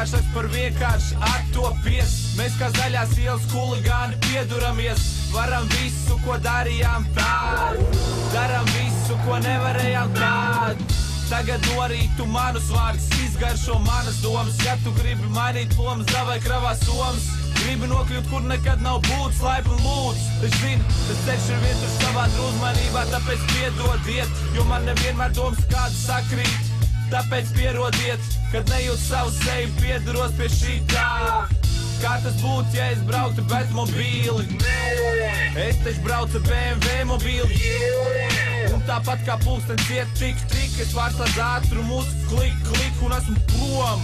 vienkāršāks par vienkārši attopies. Mēs kā zaļās ielas huligāni pieduramies. Varam visu, ko darījām tād, daram visu, ko nevarējām tād. Tagad norītu manus vārdus, izgaršo manas domas. Ja tu gribi mainīt lomas, davai kravā somas. Gribi nokļūt, kur nekad nav būts, laipni lūdz. Es zinu, tas ceļš ir vietur savā uzmanībā, tāpēc piedodiet, jo man nevienmēr domas kādu sakrīt. Tāpēc pierodiet, kad nejūt savu seju, piedaros pie šī tā. Kā tas būtu, ja es brauktu bez mobīli? Es taču braucu BMW mobīli. Un tāpat kā pulkstens iet tik, es vārstās ātrumu uz klik, un esmu prom.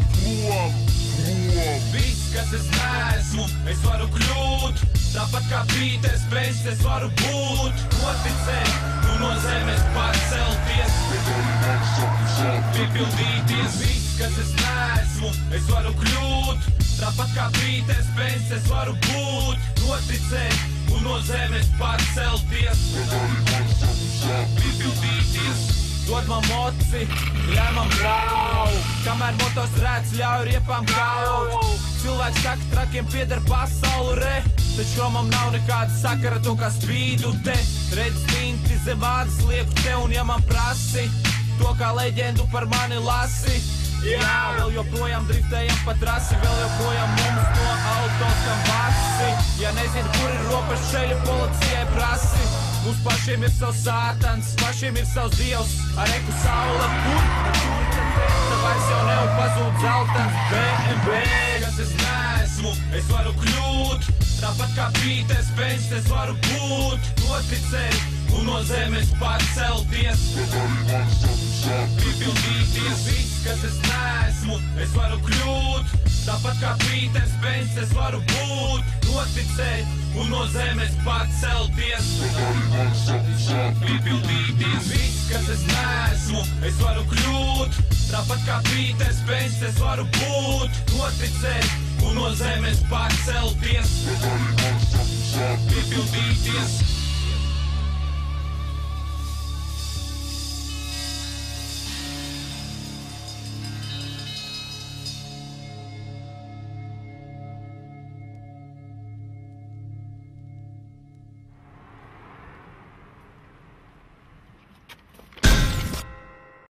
Viss, kas es neesmu, es varu kļūt. Tāpat kā Pīters Pens, es varu būt. Noticēt, tu no zemes pacelties, piepildīties. Viss, kas es neesmu, es varu kļūt. Tāpat kā Pīters Pens, es varu būt. Noticēt, un no zemes pacelties, piepildīties. Dod man moci, ļauj man braukt, kamēr motors rēts ļauj riepām kaut. Cilvēks saka, trakiem pieder pasauli, re, taču romam nav nekāda sakara to kā spīdu te. Redz tinti zem ādas lieku te, un ja man prasi to kā leģendu par mani lasi. Jā, vēl joprojām driftējam pa trasi, vēl joprojām mums no autos kam vasi. Ja nezinu, kur ir ropas šeļa, policijai prasi. Mums pašiem ir savs sātans, pašiem ir savs dievs, ar eku saule, kur tā vairs jau nev pazūd zeltans. BMW, kas es neesmu, es varu kļūt. Tāpat kā Pīters Pens, es varu būt. Noticēt, un no zemes pacelties, piepildīties. Viss, kas es neesmu, es varu kļūt. Tāpat kā Pīters Pens, es varu būt. Noticēt, un no zemes pacelties, piepildīties. Viss, kas es neesmu, es varu kļūt. Tāpat kā Pīters Pens, es varu būt. Noticēt, un no zemes pacelties, piepildīties.